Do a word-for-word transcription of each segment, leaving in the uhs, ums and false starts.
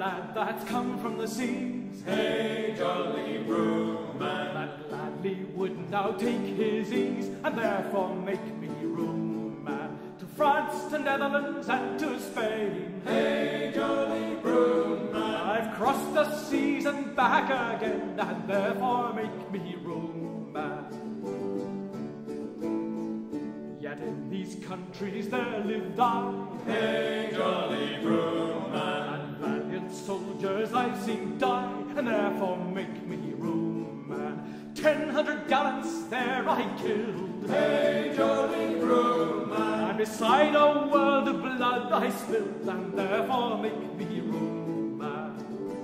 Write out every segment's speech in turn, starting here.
lad that's come from the seas. Hey, jolly broom man, That gladly would now take his ease, and therefore make me room man, to France, to Netherlands, and to Spain. Hey, jolly broom man, I've crossed the seas and back again, and therefore make me room man. Yet in these countries there lived I. hey, jolly broom man, And valiant soldiers I've seen die, and therefore make me room man. Ten hundred gallants there I killed. hey, jolly broom man, And beside a world of blood I spilled, and therefore make me room man.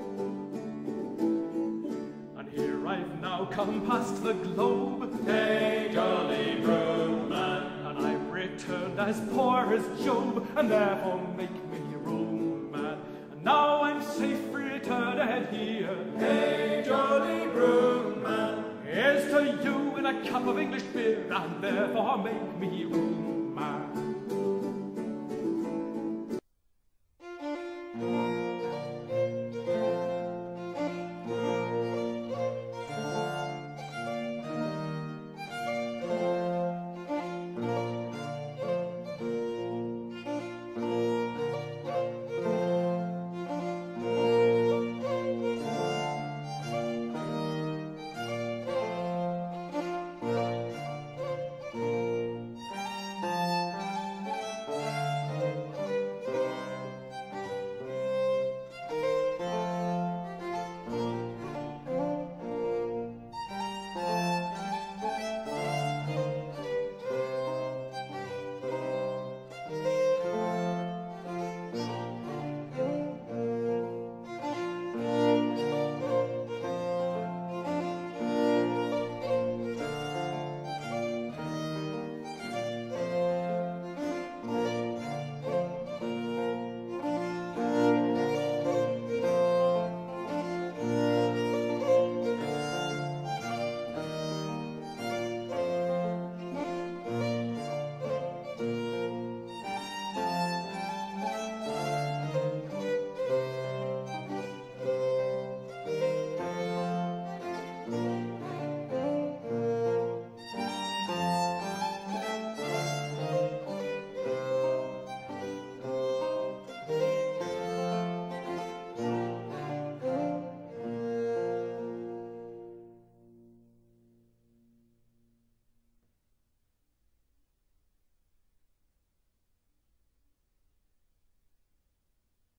And here I've now come past the globe, hey, jolly broom man, and I've returned as poor as Job, and therefore make me room man. And now I'm safe returned here. hey, jolly broom man, Here's to you in a cup of English beer, and therefore make me room man.